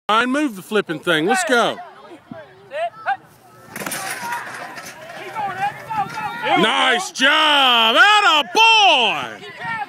Ryan, move the flipping thing. Let's go. Nice job. Atta boy.